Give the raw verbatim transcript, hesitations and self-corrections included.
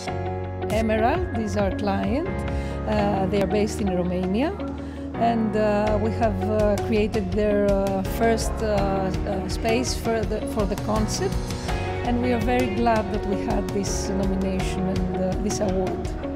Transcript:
Emerald is our client. Uh, they are based in Romania, and uh, we have uh, created their uh, first uh, uh, space for the, for the concept, and we are very glad that we had this nomination and uh, this award.